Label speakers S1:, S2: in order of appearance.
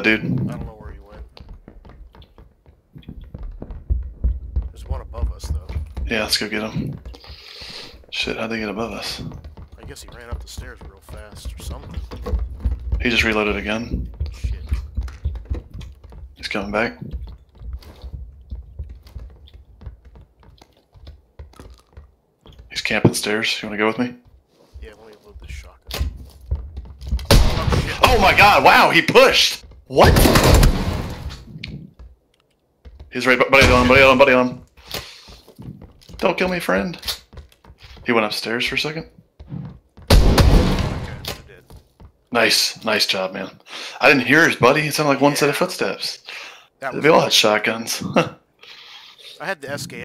S1: dude?
S2: I don't know where he went. There's one above us, though.
S1: Yeah, let's go get him. Shit, how'd they get above us?
S2: I guess he ran up the stairs real fast or something.
S1: He just reloaded again.
S2: Shit.
S1: He's coming back. He's camping stairs. You wanna go with me?
S2: Yeah, let me load this shotgun.
S1: Oh my god, wow, he pushed! What? He's right, buddy on him, buddy on him, buddy on him. Don't kill me, friend. He went upstairs for a second.
S2: Okay, I did.
S1: Nice job, man. I didn't hear his buddy. It sounded like one set of footsteps.
S2: That was
S1: They all had shotguns.
S2: I had the SK